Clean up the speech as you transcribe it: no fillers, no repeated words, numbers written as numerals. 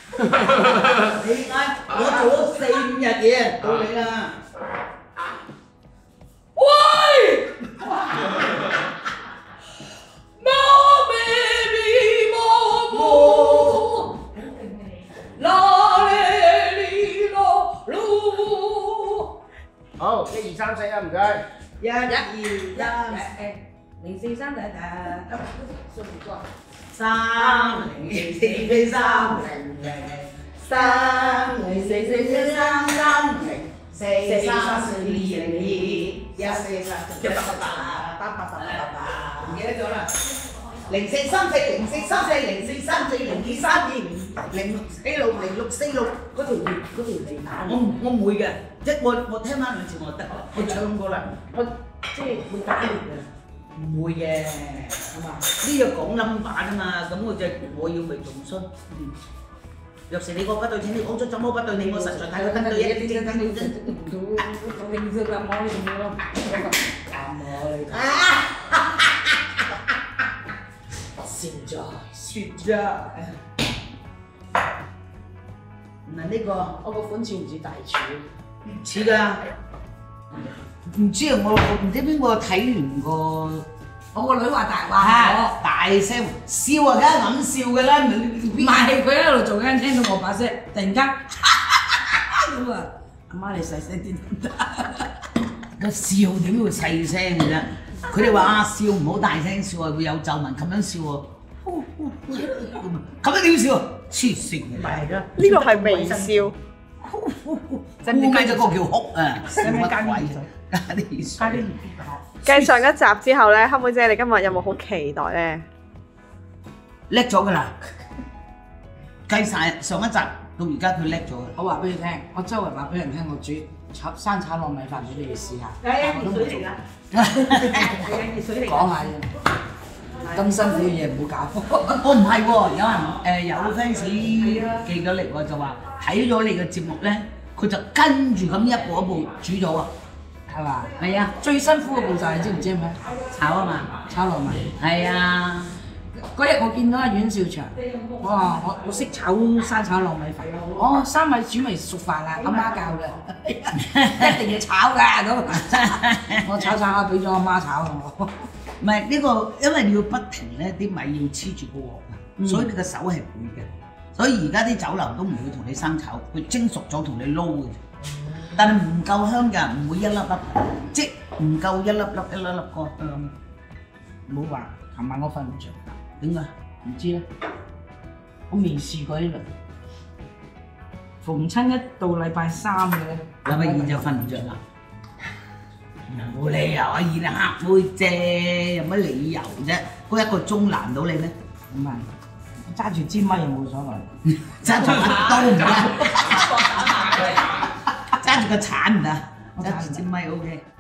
你睇我做咗4、5日嘢，到你啦。喂！ 好，1、2、3、4啊，唔該。 1、2、3， 0、4、3數唔錯。 3、0、4、3、0、0、3、0、4、4、3、3、0、4、3、2、0、2、1、4、3、8、唔記得咗啦。0、4、3、4、0、4、3、4、0、4、3、4、0、2、3、2、0、4、6、0、6、4、6嗰條脷打我唔會嘅，我聽翻2次我得，我唱過啦，我即係會打嚟嘅。唔會嘅，係嘛？呢個講number啫嘛，咁我要咪仲衰。若是你覺不對，請你講出怎麼不對，你我實在太過登對一啲登對真。 零色啦，我哋冇笑咗。嗱呢個我個款似唔似大廚？ 似㗎。唔知啊，我唔知邊個睇完個， 我個女話我大聲笑啊，梗係咁笑㗎啦， 唔係佢喺度做緊，聽到我把聲，突然間咁啊！阿媽你細聲啲得唔得？ 個笑點會細聲嘅啫？佢哋話笑唔好大聲笑啊，會有皺紋，咁樣笑喎，咁樣點笑啊？黐線嘅，係啦， 呢個係微笑。 真係加咗個叫哭啊！ 使唔使加啲水？ 加啲水。 加啲繼上一集之後咧，黑妹姐你今日有冇好期待咧？ 叻咗㗎啦，計晒上一集到而家佢叻咗。 我話俾你聽，我周圍話俾人聽，我煮生炒糯米飯俾你哋試下。 熱水嚟㗎，熱水嚟。 講下啫。咁辛苦嘅嘢唔好搞。 我唔係喎，有 fans 寄咗嚟喎，就話睇咗你嘅節目咧，佢就跟住咁一步一步煮咗啊， 係嘛？ 係啊， 最辛苦嘅步驟你知唔知係咩？ 炒啊嘛， 炒糯米。 係啊。 嗰日我見到阿阮兆祥，我話我識炒生炒糯米飯。哦，生米煮咪熟飯啦，阿媽教嘅，一定要炒㗎咁。我炒下俾咗阿媽炒我。 唔係呢個，因為你要不停咧，啲米要黐住個鑊啊，所以你個手係攰嘅。所以而家啲酒樓都唔會同你生炒，佢蒸熟咗同你撈嘅。但係唔夠香㗎，唔會一粒粒，即唔夠一粒粒個香。 唔好話，琴晚我瞓唔着， 點解？ 唔知咧，我未試過呢輪。逢親一到禮拜3嘅咧， 禮拜2就瞓唔着啦。冇理由啊，現係黑妹啫，有乜理由啫？嗰1個鐘難到你咩？ 唔係，揸住支咪又冇所謂， 揸住把刀唔得，揸住個鏟唔得，揸住支咪 OK。